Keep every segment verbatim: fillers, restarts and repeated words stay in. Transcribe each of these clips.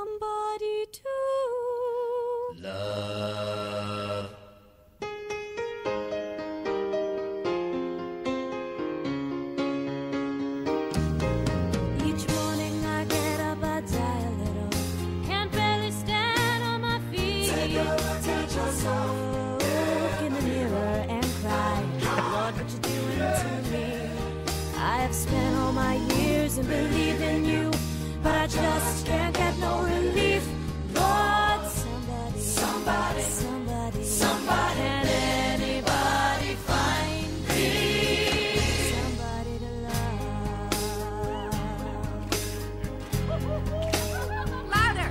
somebody to love. Each morning I get up, I die a little. Can't barely stand on my feet. Take a look at yourself. Look in the mirror and cry. Lord, what you doing to me? I have spent all my years in believing you, but I just can't get no relief. Lord, somebody, Somebody, somebody, somebody. can anybody find me somebody to love? Louder!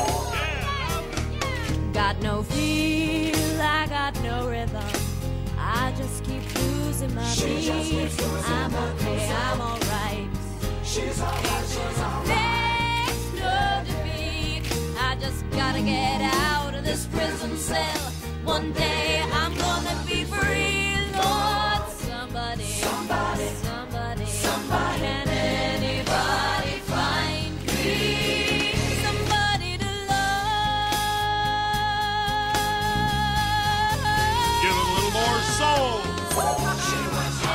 Got no feel, I got no rhythm. I just keep losing my She just beat. keeps losing I'm her okay, beat. I'm alright. She's alright, she's alright. There's no defeat. I just gotta get out of this prison cell. One day I'm gonna be free. Lord, somebody, Somebody, somebody, somebody. can anybody find me somebody to love? Give it a little more soul. She went